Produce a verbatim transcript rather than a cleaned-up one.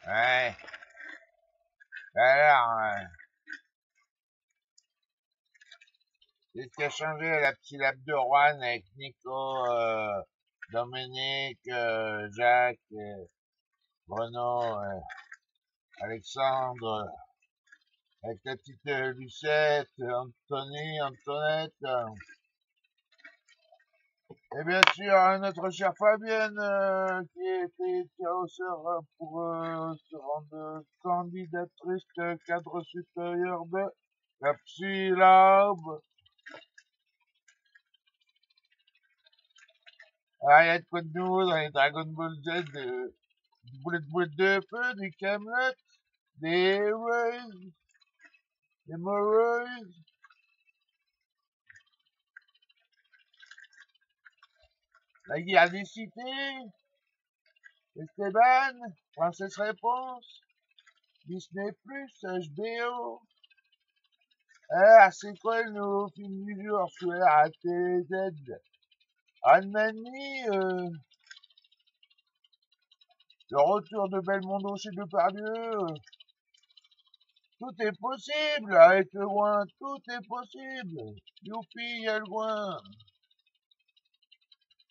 Ouais. Alors, euh, qu'est-ce qui a changé la petite lab de Juan avec Nico, euh, Dominique, euh, Jacques, euh, Bruno, euh, Alexandre, avec la petite euh, Lucette, Anthony, Antoinette, euh, et bien sûr notre chère Fabienne euh, qui était tireur euh, pour euh, se rendre candidatrice de cadre supérieur de la psylab. Ah, il y a de quoi de nouveau dans les Dragon Ball Z, de, du boulet de boule de feu, du Camelot, des Heroes, des Morrows. La guerre des cités, Esteban, Princesse Réponse, Disney plus, H B O. Ah, c'est quoi le nouveau film du jour sur R T Z? Année, euh, le retour de Belmondo chez Depardieu. Euh, tout est possible avec le loin, tout est possible. Youpi, il y a le loin.